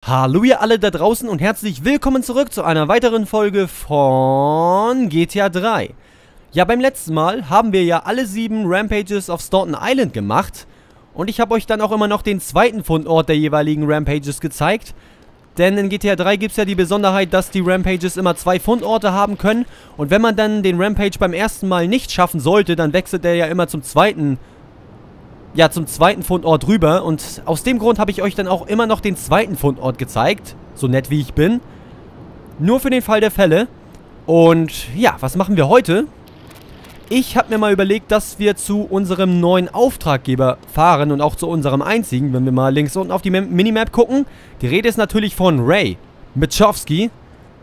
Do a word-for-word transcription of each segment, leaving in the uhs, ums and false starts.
Hallo ihr alle da draußen und herzlich willkommen zurück zu einer weiteren Folge von G T A drei. Ja, beim letzten Mal haben wir ja alle sieben Rampages auf Staunton Island gemacht und ich habe euch dann auch immer noch den zweiten Fundort der jeweiligen Rampages gezeigt. Denn in G T A drei gibt es ja die Besonderheit, dass die Rampages immer zwei Fundorte haben können und wenn man dann den Rampage beim ersten Mal nicht schaffen sollte, dann wechselt der ja immer zum zweiten Ja, zum zweiten Fundort rüber. Und aus dem Grund habe ich euch dann auch immer noch den zweiten Fundort gezeigt. So nett wie ich bin. Nur für den Fall der Fälle. Und ja, was machen wir heute? Ich habe mir mal überlegt, dass wir zu unserem neuen Auftraggeber fahren. Und auch zu unserem einzigen, wenn wir mal links unten auf die Minimap gucken. Die Rede ist natürlich von Ray Michovsky,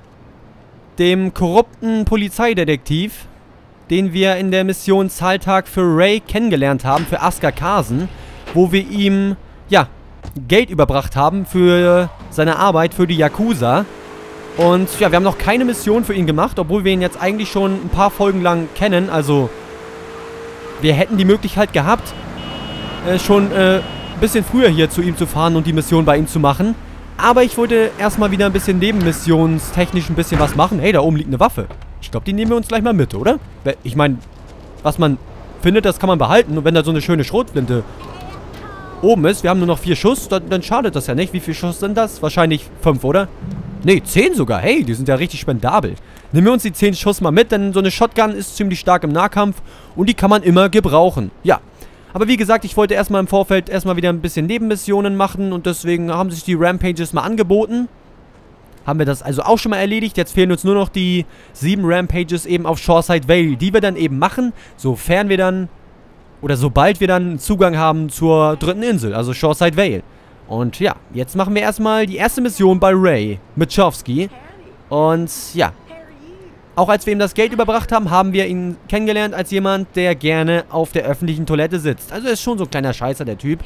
dem korrupten Polizeidetektiv, den wir in der Mission Zahltag für Ray kennengelernt haben, für Askar Carson, wo wir ihm, ja, Geld überbracht haben für seine Arbeit für die Yakuza. Und ja, wir haben noch keine Mission für ihn gemacht, obwohl wir ihn jetzt eigentlich schon ein paar Folgen lang kennen. Also, wir hätten die Möglichkeit gehabt, äh, schon äh, ein bisschen früher hier zu ihm zu fahren und die Mission bei ihm zu machen. Aber ich wollte erstmal wieder ein bisschen nebenmissionstechnisch ein bisschen was machen. Hey, da oben liegt eine Waffe. Ich glaube, die nehmen wir uns gleich mal mit, oder? Ich meine, was man findet, das kann man behalten. Und wenn da so eine schöne Schrotflinte oben ist, wir haben nur noch vier Schuss, dann, dann schadet das ja nicht. Wie viele Schuss sind das? Wahrscheinlich fünf, oder? Ne, zehn sogar. Hey, die sind ja richtig spendabel. Nehmen wir uns die zehn Schuss mal mit, denn so eine Shotgun ist ziemlich stark im Nahkampf und die kann man immer gebrauchen. Ja. Aber wie gesagt, ich wollte erstmal im Vorfeld erstmal wieder ein bisschen Nebenmissionen machen und deswegen haben sich die Rampages mal angeboten. Haben wir das also auch schon mal erledigt. Jetzt fehlen uns nur noch die sieben Rampages eben auf Shoreside Vale, die wir dann eben machen, sofern wir dann, oder sobald wir dann Zugang haben zur dritten Insel, also Shoreside Vale. Und ja, jetzt machen wir erstmal die erste Mission bei Ray Michovsky. Und ja, auch als wir ihm das Geld überbracht haben, haben wir ihn kennengelernt als jemand, der gerne auf der öffentlichen Toilette sitzt. Also er ist schon so ein kleiner Scheißer, der Typ.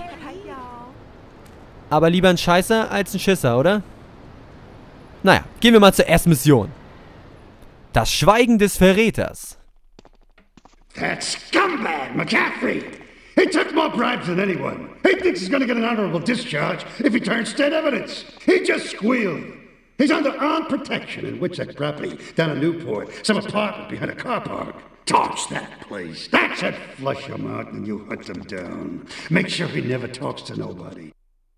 Aber lieber ein Scheißer als ein Schisser, oder? Naja, gehen wir mal zur ersten Mission. Das Schweigen des Verräters. That scumbag, McCaffrey! He took more bribes than anyone. He thinks he's gonna get an honorable discharge if he turns state evidence. He just squealed. He's under armed protection in Witsack property down in Newport. Some apartment behind a car park. Torch that place. That's it. Flush him out and you hunt him down. Make sure he never talks to nobody.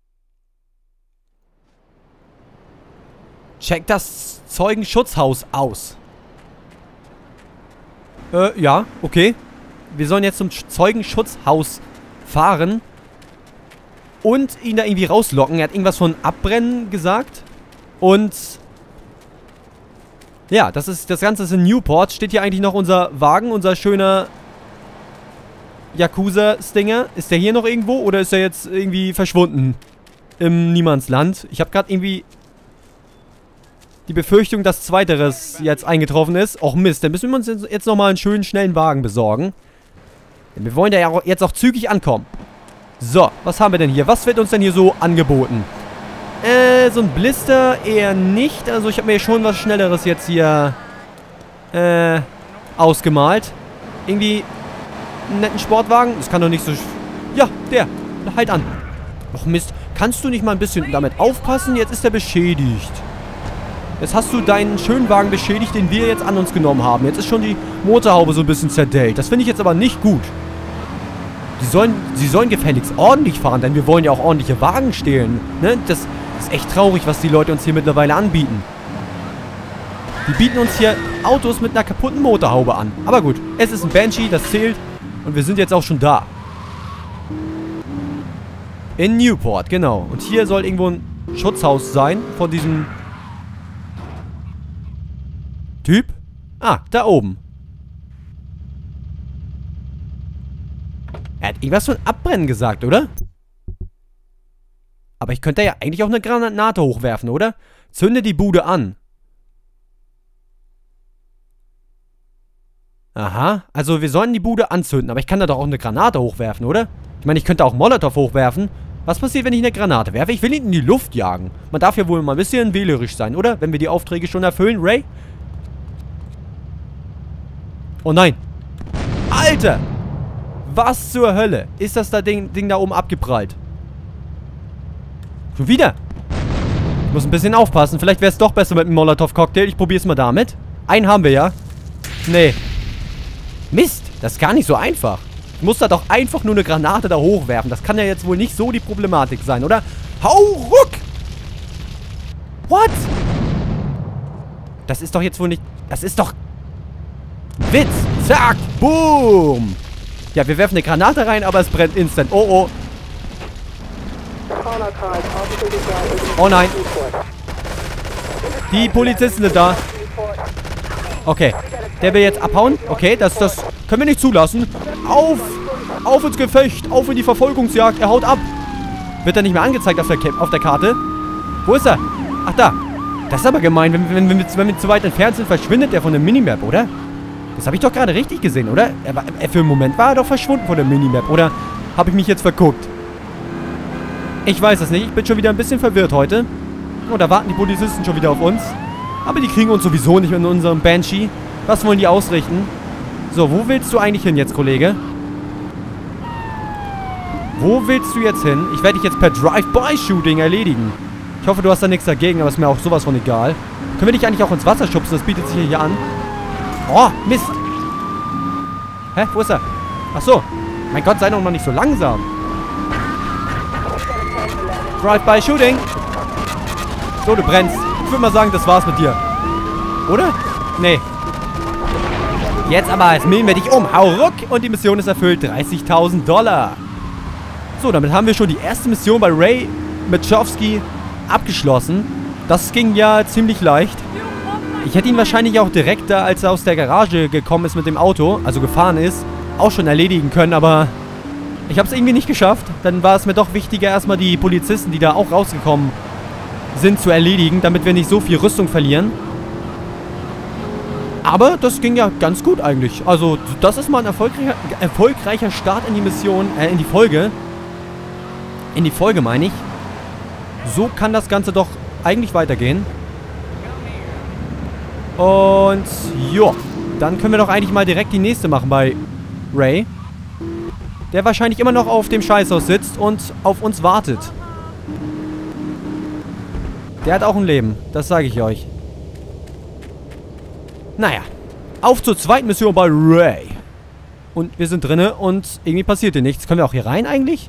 Check das Zeugenschutzhaus aus. Äh, ja, okay. Wir sollen jetzt zum Zeugenschutzhaus fahren und ihn da irgendwie rauslocken. Er hat irgendwas von Abbrennen gesagt. Und ja, das ist das Ganze ist in Newport. Steht hier eigentlich noch unser Wagen, unser schöner Yakuza-Stinger. Ist der hier noch irgendwo oder ist er jetzt irgendwie verschwunden im Niemandsland? Ich habe gerade irgendwie die Befürchtung, dass Zweiteres jetzt eingetroffen ist. Och Mist, dann müssen wir uns jetzt nochmal einen schönen, schnellen Wagen besorgen. Denn wir wollen ja jetzt auch zügig ankommen. So, was haben wir denn hier? Was wird uns denn hier so angeboten? Äh, so ein Blister eher nicht. Also ich habe mir schon was Schnelleres jetzt hier äh, ausgemalt. Irgendwie einen netten Sportwagen. Das kann doch nicht so... Ja, der. Halt an. Och Mist, kannst du nicht mal ein bisschen damit aufpassen? Jetzt ist er beschädigt. Jetzt hast du deinen schönen Wagen beschädigt, den wir jetzt an uns genommen haben. Jetzt ist schon die Motorhaube so ein bisschen zerdellt. Das finde ich jetzt aber nicht gut. Die sollen, sie sollen gefälligst ordentlich fahren, denn wir wollen ja auch ordentliche Wagen stehlen. Ne? Das ist echt traurig, was die Leute uns hier mittlerweile anbieten. Die bieten uns hier Autos mit einer kaputten Motorhaube an. Aber gut, es ist ein Banshee, das zählt. Und wir sind jetzt auch schon da. In Newport, genau. Und hier soll irgendwo ein Schutzhaus sein von diesem Typ? Ah, da oben. Er hat irgendwas von Abbrennen gesagt, oder? Aber ich könnte ja eigentlich auch eine Granate hochwerfen, oder? Zünde die Bude an. Aha, also wir sollen die Bude anzünden, aber ich kann da doch auch eine Granate hochwerfen, oder? Ich meine, ich könnte auch Molotow hochwerfen. Was passiert, wenn ich eine Granate werfe? Ich will ihn in die Luft jagen. Man darf ja wohl mal ein bisschen wählerisch sein, oder? Wenn wir die Aufträge schon erfüllen, Ray? Oh nein. Alter! Was zur Hölle? Ist das da Ding, Ding da oben abgeprallt? Schon wieder? Muss ein bisschen aufpassen. Vielleicht wäre es doch besser mit einem Molotow-Cocktail. Ich probiere es mal damit. Einen haben wir ja. Nee. Mist, das ist gar nicht so einfach. Ich muss da doch einfach nur eine Granate da hochwerfen. Das kann ja jetzt wohl nicht so die Problematik sein, oder? Hau ruck! What? Das ist doch jetzt wohl nicht... Das ist doch... Witz! Zack! Boom! Ja, wir werfen eine Granate rein, aber es brennt instant. Oh, oh. Oh nein. Die Polizisten sind da. Okay. Der will jetzt abhauen. Okay, das, das können wir nicht zulassen. Auf! Auf ins Gefecht! Auf in die Verfolgungsjagd! Er haut ab! Wird er nicht mehr angezeigt auf der, auf der Karte? Wo ist er? Ach, da. Das ist aber gemein. Wenn, wenn, wenn, wir, wenn wir zu weit entfernt sind, verschwindet er von der Minimap, oder? Das habe ich doch gerade richtig gesehen, oder? Er war, er, für einen Moment war er doch verschwunden von der Minimap. Oder habe ich mich jetzt verguckt? Ich weiß es nicht. Ich bin schon wieder ein bisschen verwirrt heute. Oh, da warten die Polizisten schon wieder auf uns. Aber die kriegen uns sowieso nicht in unserem Banshee. Was wollen die ausrichten? So, wo willst du eigentlich hin jetzt, Kollege? Wo willst du jetzt hin? Ich werde dich jetzt per Drive-by-Shooting erledigen. Ich hoffe, du hast da nichts dagegen, aber ist mir auch sowas von egal. Können wir dich eigentlich auch ins Wasser schubsen? Das bietet sich hier an. Oh, Mist. Hä? Wo ist er? Ach so. Mein Gott, sei doch noch nicht so langsam. Drive-by-Shooting. So, du brennst. Ich würde mal sagen, das war's mit dir. Oder? Nee. Jetzt aber, jetzt mähen wir dich um. Hau ruck. Und die Mission ist erfüllt. dreißigtausend Dollar. So, damit haben wir schon die erste Mission bei Ray Machowski abgeschlossen. Das ging ja ziemlich leicht. Ich hätte ihn wahrscheinlich auch direkt da, als er aus der Garage gekommen ist mit dem Auto, also gefahren ist, auch schon erledigen können, aber ich habe es irgendwie nicht geschafft. Dann war es mir doch wichtiger, erstmal die Polizisten, die da auch rausgekommen sind, zu erledigen, damit wir nicht so viel Rüstung verlieren. Aber das ging ja ganz gut eigentlich. Also, das ist mal ein erfolgreicher, erfolgreicher Start in die Mission, äh, in die Folge. In die Folge, meine ich. So kann das Ganze doch eigentlich weitergehen. Und, ja. Dann können wir doch eigentlich mal direkt die nächste machen bei Ray. Der wahrscheinlich immer noch auf dem Scheißhaus sitzt und auf uns wartet. Der hat auch ein Leben. Das sage ich euch. Naja. Auf zur zweiten Mission bei Ray. Und wir sind drinne und irgendwie passiert hier nichts. Können wir auch hier rein eigentlich?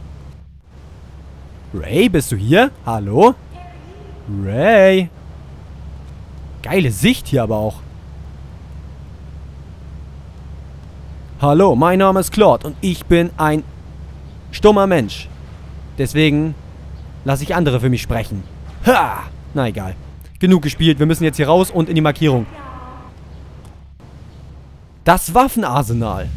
Ray, bist du hier? Hallo? Ray. Geile Sicht hier aber auch. Hallo, mein Name ist Claude und ich bin ein stummer Mensch. Deswegen lasse ich andere für mich sprechen. Ha! Na egal. Genug gespielt, wir müssen jetzt hier raus und in die Markierung. Das Waffenarsenal.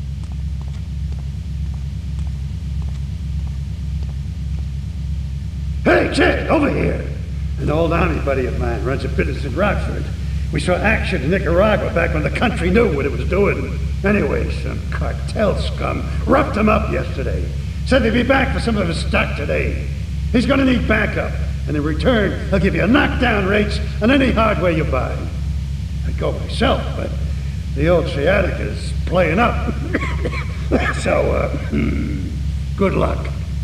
Hey, Jed, over here. An old army buddy of mine runs a business in Rockford. We saw action in Nicaragua back when the country knew what it was doing. Anyway, some cartel scum roughed him up yesterday. Said they'd be back for some of his stock today. He's gonna need backup, and in return, he'll give you knockdown rates on any hardware you buy. I'd go myself, but the old sciatica is playing up. So, uh, good luck.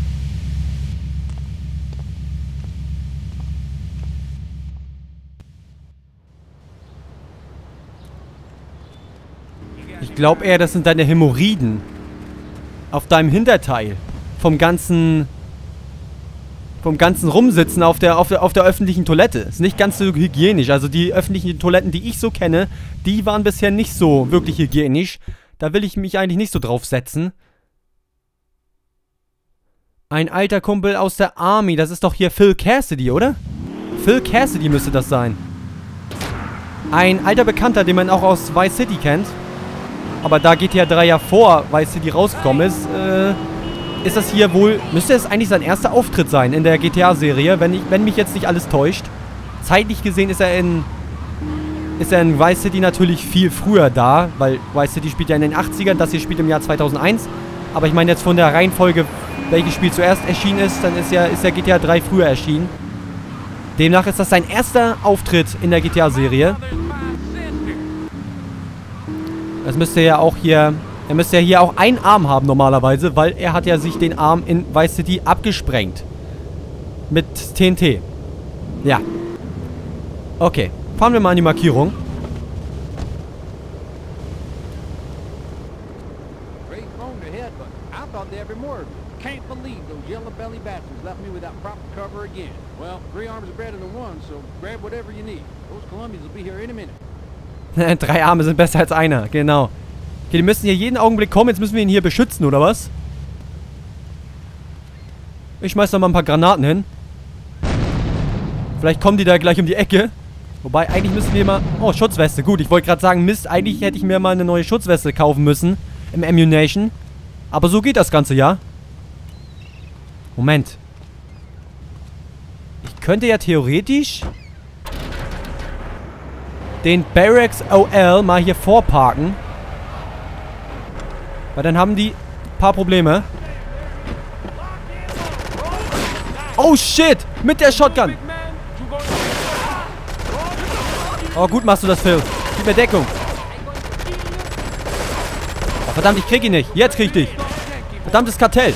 Ich glaube eher, das sind deine Hämorrhoiden. Auf deinem Hinterteil. Vom ganzen... Vom ganzen Rumsitzen auf der, auf der, auf der öffentlichen Toilette. Ist nicht ganz so hygienisch. Also die öffentlichen Toiletten, die ich so kenne, die waren bisher nicht so wirklich hygienisch. Da will ich mich eigentlich nicht so drauf setzen. Ein alter Kumpel aus der Army. Das ist doch hier Phil Cassidy, oder? Phil Cassidy müsste das sein. Ein alter Bekannter, den man auch aus Vice City kennt. Aber da G T A drei ja vor Vice City rausgekommen ist, äh, ist das hier wohl... Müsste es eigentlich sein erster Auftritt sein in der G T A-Serie, wenn, ich, wenn mich jetzt nicht alles täuscht. Zeitlich gesehen ist er in... Ist er in Vice City natürlich viel früher da, weil Vice City spielt ja in den achtzigern, das hier spielt im Jahr zweitausendeins. Aber ich meine jetzt von der Reihenfolge, welches Spiel zuerst erschienen ist, dann ist ja, ist ja G T A drei früher erschienen. Demnach ist das sein erster Auftritt in der G T A-Serie. Das müsste ja auch hier... Er müsste ja hier auch einen Arm haben normalerweise, weil er hat ja sich den Arm in Vice City abgesprengt. Mit T N T. Ja. Okay, fahren wir mal an die Markierung. Drei Arme sind besser als einer, genau. Okay, die müssen hier jeden Augenblick kommen. Jetzt müssen wir ihn hier beschützen, oder was? Ich schmeiß da mal ein paar Granaten hin. Vielleicht kommen die da gleich um die Ecke. Wobei, eigentlich müssen wir mal... Oh, Schutzweste. Gut, ich wollte gerade sagen, Mist, eigentlich hätte ich mir mal eine neue Schutzweste kaufen müssen. Im Ammunition. Aber so geht das Ganze, ja? Moment. Ich könnte ja theoretisch den Barracks O L mal hier vorparken. Weil dann haben die ein paar Probleme. Oh shit! Mit der Shotgun! Oh, gut machst du das, Phil. Gib mir Deckung. Oh, verdammt, ich krieg ihn nicht. Jetzt krieg ich dich. Verdammtes Kartell.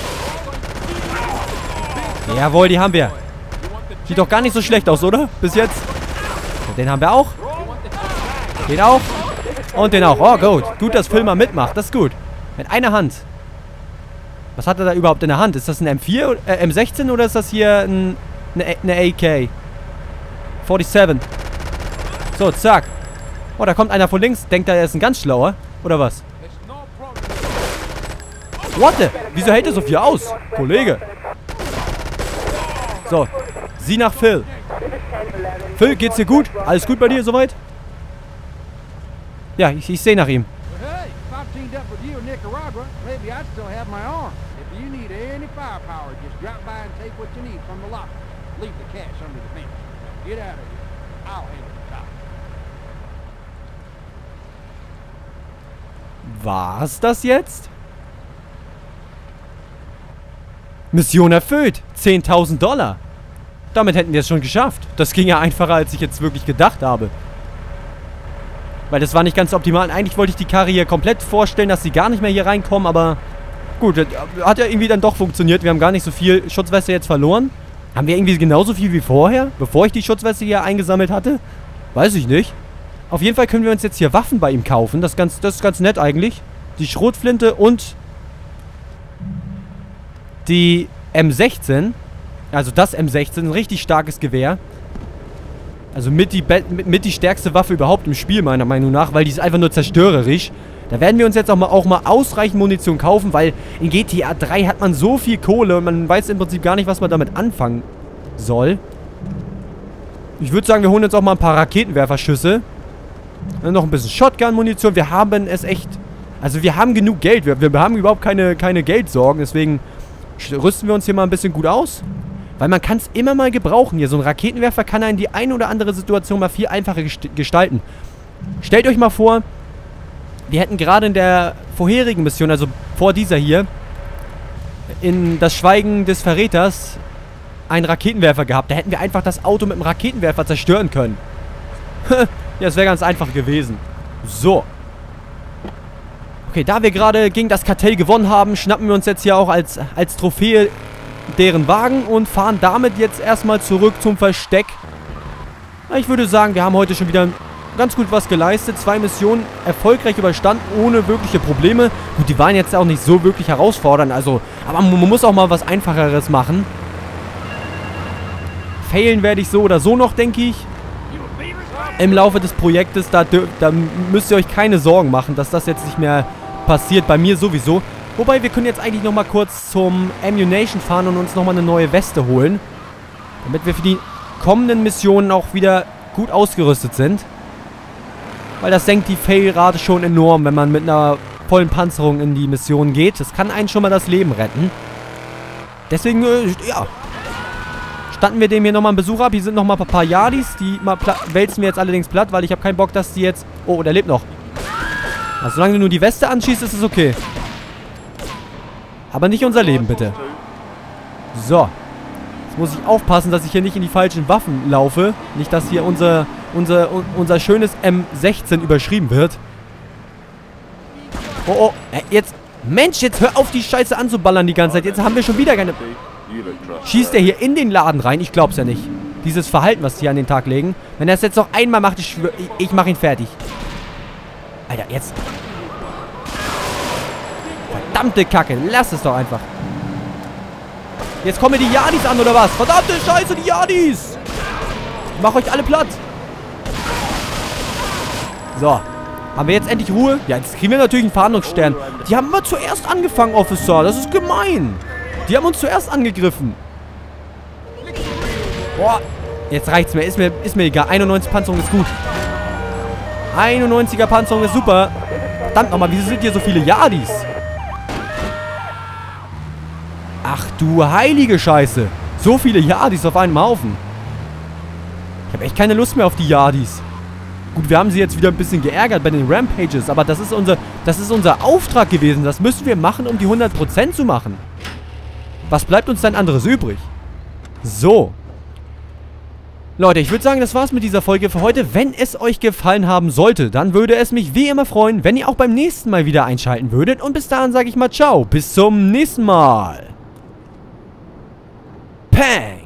Jawohl, die haben wir. Sieht doch gar nicht so schlecht aus, oder? Bis jetzt. Und den haben wir auch. Den auch. Und den auch. Oh, gut. Gut, dass Phil mal mitmacht. Das ist gut. Mit einer Hand. Was hat er da überhaupt in der Hand? Ist das ein M vier, äh, M sechzehn oder ist das hier ein, eine, eine A K? siebenundvierzig. So, zack. Oh, da kommt einer von links. Denkt er, er ist ein ganz schlauer. Oder was? What the? Wieso hält er so viel aus? Kollege. So. Sieh nach Phil. Phil, geht's dir gut? Alles gut bei dir soweit? Ja, ich, ich sehe nach ihm. War's das jetzt? Mission erfüllt. zehntausend Dollar. Damit hätten wir es schon geschafft. Das ging ja einfacher, als ich jetzt wirklich gedacht habe. Weil das war nicht ganz optimal. Eigentlich wollte ich die Karre hier komplett vorstellen, dass sie gar nicht mehr hier reinkommen, aber gut, das hat ja irgendwie dann doch funktioniert. Wir haben gar nicht so viel Schutzweste jetzt verloren. Haben wir irgendwie genauso viel wie vorher, bevor ich die Schutzweste hier eingesammelt hatte? Weiß ich nicht. Auf jeden Fall können wir uns jetzt hier Waffen bei ihm kaufen. Das ist ganz, das ist ganz nett eigentlich. Die Schrotflinte und die M sechzehn. Also das M sechzehn, ein richtig starkes Gewehr. Also mit die, mit, mit die stärkste Waffe überhaupt im Spiel, meiner Meinung nach, weil die ist einfach nur zerstörerisch. Da werden wir uns jetzt auch mal, auch mal ausreichend Munition kaufen, weil in G T A drei hat man so viel Kohle und man weiß im Prinzip gar nicht, was man damit anfangen soll. Ich würde sagen, wir holen uns auch mal ein paar Raketenwerferschüsse. Dann noch ein bisschen Shotgun-Munition. Wir haben es echt... Also wir haben genug Geld. Wir, wir haben überhaupt keine, keine Geldsorgen. Deswegen rüsten wir uns hier mal ein bisschen gut aus. Weil man kann es immer mal gebrauchen hier. So ein Raketenwerfer kann einen die eine oder andere Situation mal viel einfacher gest gestalten. Stellt euch mal vor, wir hätten gerade in der vorherigen Mission, also vor dieser hier, in das Schweigen des Verräters, einen Raketenwerfer gehabt. Da hätten wir einfach das Auto mit dem Raketenwerfer zerstören können. Ja, es wäre ganz einfach gewesen. So. Okay, da wir gerade gegen das Kartell gewonnen haben, schnappen wir uns jetzt hier auch als, als Trophäe deren Wagen und fahren damit jetzt erstmal zurück zum Versteck. Ich würde sagen, wir haben heute schon wieder ganz gut was geleistet. Zwei Missionen erfolgreich überstanden, ohne wirkliche Probleme. Gut, die waren jetzt auch nicht so wirklich herausfordernd, also, aber man muss auch mal was Einfacheres machen. Failen werde ich so oder so noch, denke ich. Im Laufe des Projektes, da, da müsst ihr euch keine Sorgen machen, dass das jetzt nicht mehr passiert, bei mir sowieso. Wobei, wir können jetzt eigentlich nochmal kurz zum Ammunition fahren und uns nochmal eine neue Weste holen. Damit wir für die kommenden Missionen auch wieder gut ausgerüstet sind. Weil das senkt die Fail-Rate schon enorm, wenn man mit einer vollen Panzerung in die Mission geht. Das kann einen schon mal das Leben retten. Deswegen, äh, ja... Standen wir dem hier nochmal einen Besuch ab. Hier sind nochmal ein paar Yardis. Die mal wälzen wir jetzt allerdings platt, weil ich habe keinen Bock, dass die jetzt... Oh, der lebt noch. Also, solange du nur die Weste anschießt, ist es okay. Aber nicht unser Leben, bitte. So. Jetzt muss ich aufpassen, dass ich hier nicht in die falschen Waffen laufe. Nicht, dass hier unser, unser, unser schönes M sechzehn überschrieben wird. Oh, oh. Jetzt... Mensch, jetzt hör auf, die Scheiße anzuballern die ganze Zeit. Jetzt haben wir schon wieder keine... Schießt der hier in den Laden rein? Ich glaub's ja nicht. Dieses Verhalten, was die an den Tag legen. Wenn er es jetzt noch einmal macht, ich schwöre, ich, ich mache ihn fertig. Alter, jetzt. Verdammte Kacke, lass es doch einfach. Jetzt kommen die Yardis an, oder was? Verdammte Scheiße, die Yardis! Ich mach euch alle platt. So. Haben wir jetzt endlich Ruhe? Ja, jetzt kriegen wir natürlich einen Fahndungsstern. Die haben immer zuerst angefangen, Officer. Das ist gemein. Die haben uns zuerst angegriffen. Boah. Jetzt reicht's mir. Ist mir, ist mir egal. einundneunzig Panzerung ist gut. einundneunziger Panzerung ist super. Verdammt nochmal, wieso sind hier so viele Yardis? Ach du heilige Scheiße. So viele Yardis auf einem Haufen. Ich habe echt keine Lust mehr auf die Yardis. Gut, wir haben sie jetzt wieder ein bisschen geärgert bei den Rampages, aber das ist unser, das ist unser Auftrag gewesen. Das müssen wir machen, um die hundert Prozent zu machen. Was bleibt uns denn anderes übrig? So. Leute, ich würde sagen, das war's mit dieser Folge für heute. Wenn es euch gefallen haben sollte, dann würde es mich wie immer freuen, wenn ihr auch beim nächsten Mal wieder einschalten würdet. Und bis dahin sage ich mal ciao. Bis zum nächsten Mal. Pang!